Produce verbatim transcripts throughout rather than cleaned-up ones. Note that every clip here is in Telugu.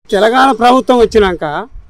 తెలంగాణ ప్రభుత్వం వచ్చినాక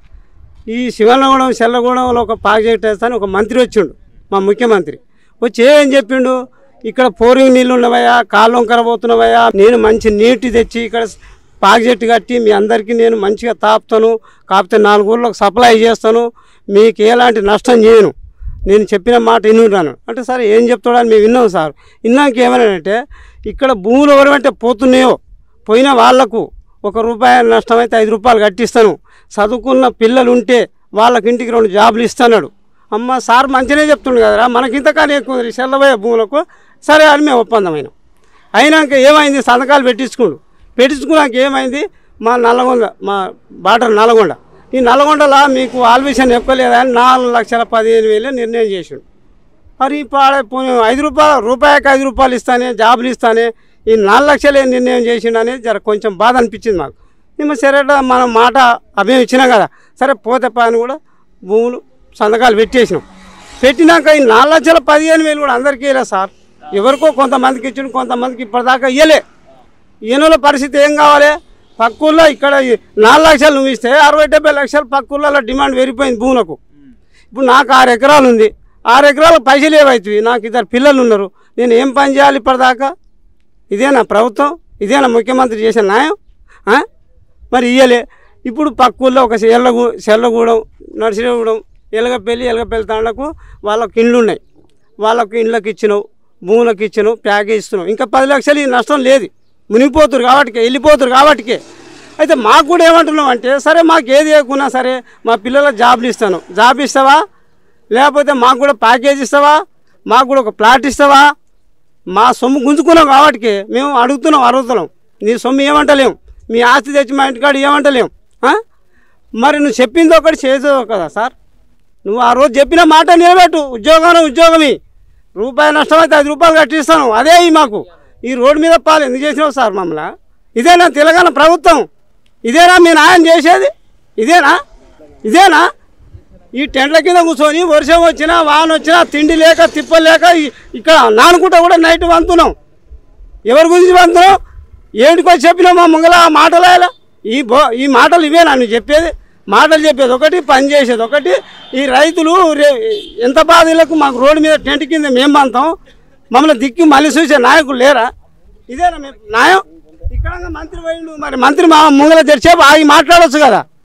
ఈ శివనగూడెం చెల్లగూడెంలో ఒక ప్రాజెక్ట్ వేస్తాను ఒక మంత్రి వచ్చిండు, మా ముఖ్యమంత్రి వచ్చి ఏం చెప్పిండు, ఇక్కడ పోరింగ్ నీళ్ళు ఉన్నవయ్యా, కాళ్ళం కరబోతున్నవయ్యా, నేను మంచి నీటి తెచ్చి ఇక్కడ ప్రాజెక్ట్ కట్టి మీ అందరికీ నేను మంచిగా తాపుతాను, కాకపోతే నాలుగు ఊళ్ళకి సప్లై చేస్తాను, మీకు ఎలాంటి నష్టం చేయను, నేను చెప్పిన మాట వినుంటాను అంటే సరే ఏం చెప్తాడని మేము విన్నాం సార్. విన్నాక ఏమన్నాడంటే ఇక్కడ భూములు ఎవరంటే పోతున్నాయో పోయిన వాళ్లకు ఒక రూపాయి నష్టమైతే ఐదు రూపాయలు కట్టిస్తాను, చదువుకున్న పిల్లలు ఉంటే వాళ్ళకి ఇంటికి రెండు జాబులు ఇస్తున్నాడు. అమ్మ సార్ మంచిగానే చెప్తుండు కదరా, మనకింతకానే ఎక్కువ చెల్లబోయే భూములకు సరే అని మేము ఒప్పందమైన. అయినాక ఏమైంది, సంతకాలు పెట్టించుకోండు, పెట్టించుకున్నాక ఏమైంది, మా నల్లగొండ మా బార్డర్ నల్లగొండ, ఈ నల్లగొండలో మీకు ఆల్విషన్ ఎక్కువ లేదని నాలుగు లక్షల పదిహేను వేలు నిర్ణయం చేసాడు. మరి పాడే ఐదు రూపాయలు రూపాయికి ఐదు రూపాయలు ఇస్తానే జాబులు ఇస్తానే ఈ నాలుగు లక్షలే నిర్ణయం చేసిండు అనేది జర కొంచెం బాధ అనిపించింది మాకు. మేము సరే మనం మాట అభయం ఇచ్చినాం కదా, సరే పోతే పని కూడా భూములు సంతకాలు పెట్టేసినాం. పెట్టినాక ఈ నాలుగు లక్షల పదిహేను వేలు కూడా అందరికీ ఇవ్వలే సార్, ఎవరికో కొంతమందికి ఇచ్చిండు, కొంతమందికి ఇప్పటిదాకా ఇవ్వలే. ఈయనల పరిస్థితి ఏం కావాలి, పక్కూళ్ళో ఇక్కడ నాలుగు లక్షలు నువ్వు ఇస్తే అరవై డెబ్బై లక్షలు పక్కూళ్ళలో డిమాండ్ పెరిగిపోయింది భూములకు. ఇప్పుడు నాకు ఆరు ఎకరాలు ఉంది, ఆరు ఎకరాలకు పైసలు ఏవైతుంది, నాకు ఇద్దరు పిల్లలు ఉన్నారు, నేను ఏం పని చేయాలి ఇప్పటిదాకా? ఇదేనా ప్రభుత్వం, ఇదేనా ముఖ్యమంత్రి చేసే న్యాయం? మరి ఇయ్యలే. ఇప్పుడు పక్కూళ్ళో ఒక ఎల్లగూ చెల్లగూడెం నర్సిగూడెం ఎలగపల్లి ఎలగపల్లి తాండకు వాళ్ళకు ఇండ్లు ఉన్నాయి, వాళ్ళకు ఇండ్లకు ఇచ్చినావు, భూములకు ఇచ్చినావు, ప్యాకేజ్ ఇస్తున్నావు, ఇంకా పది లక్షలు ఈ నష్టం లేదు, మునిగిపోతురు కాబట్టికే వెళ్ళిపోతురు కాబట్టికే. అయితే మాకు కూడా ఏమంటున్నాం అంటే సరే మాకు ఏది వేయకున్నా సరే మా పిల్లలకు జాబులు ఇస్తాను, జాబ్ ఇస్తావా, లేకపోతే మాకు కూడా ప్యాకేజ్ ఇస్తావా, మాకు కూడా ఒక ప్లాట్ ఇస్తావా, మా సొమ్ము గుంజుకున్నాం కాబట్టికే మేము అడుగుతున్నాం అడుగుతున్నాం. నీ సొమ్ము ఏమంటలేం, మీ ఆస్తి తెచ్చి మా ఇంటికాడ ఏమంటలేం. మరి నువ్వు చెప్పింది ఒకటి చేసేది కదా సార్, నువ్వు ఆ రోజు చెప్పిన మాట నిలబెట్టు, ఉద్యోగం ఉద్యోగమే, రూపాయి నష్టమైతే ఐదు రూపాయలు కట్టిస్తాను, అదే మాకు. ఈ రోడ్డు మీద పాలు ఎందుకు చేసినావు సార్ మమ్మల్ని? ఇదేనా తెలంగాణ ప్రభుత్వం? ఇదేనా మీ న్యాయం చేసేది? ఇదేనా ఇదేనా ఈ టెంట్ల కింద కూర్చొని వర్షం వచ్చినా వాన వచ్చినా తిండి లేక తిప్పలు లేక ఇక్కడ నానుకుంటా కూడా నైట్ వంతున్నాం. ఎవరి గురించి వంతున్నాం? ఏడుకో చెప్పినావు మా ముంగల మాటలు, ఈ బో ఈ మాటలు ఇవేనా నువ్వు చెప్పేది? మాటలు చెప్పేది ఒకటి, పని చేసేది ఒకటి. ఈ రైతులు ఎంత బాధలకు మాకు రోడ్డు మీద టెంట్ కింద మేము పంతాం, మమ్మల్ని దిక్కి మళ్ళీ చూసే నాయకులు లేరా? ఇదేనా మేము న్యాయం? ఇక్కడ మంత్రి పోయిండు, మరి మంత్రి మా ముంగల తెరిచేపు ఆగి మాట్లాడవచ్చు కదా.